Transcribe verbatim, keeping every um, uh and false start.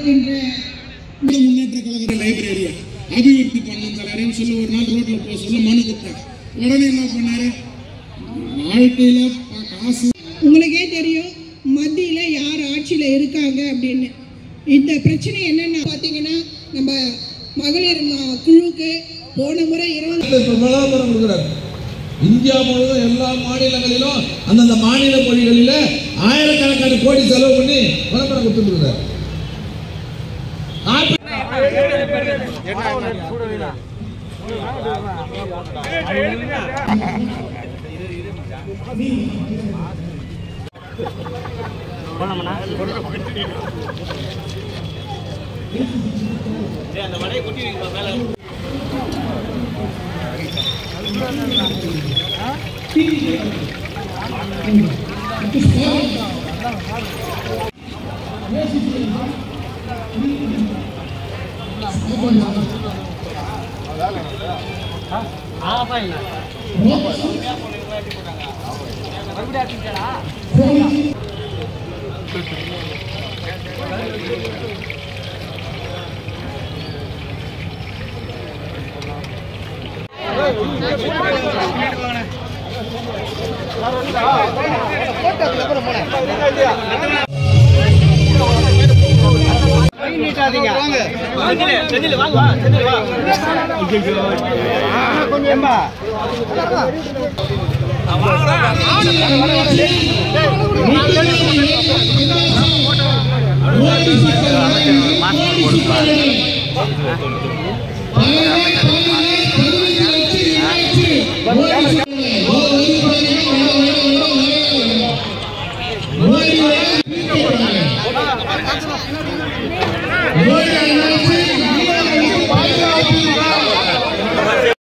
இருக்கின்ற முன்னேற்ற கழக லைப்ரரியா அபிவிருத்தி பண்ணணும் தலைவரேன்னு சொல்லி ஒரு நாள் ரோட்ல போக சொல்ல மனு கொடுத்தாங்க. உடனே என்ன பண்ணாரு, வாழ்க்கையில காசு உங்களுக்கே தெரியும் மத்தியில யார் ஆட்சியில இருக்காங்க அப்படின்னு. இந்த பிரச்சனை என்னன்னு பாத்தீங்கன்னா நம்ம மகளிர் குழுக்கு போன முறை இருபது இந்தியா முழுவதும் எல்லா மாநிலங்களிலும் அந்தந்த மாநில மொழிகளில் ஆயிரக்கணக்கான கோடி செலவு பண்ணி விளம்பரம் கொடுத்துட்டு இருக்காரு.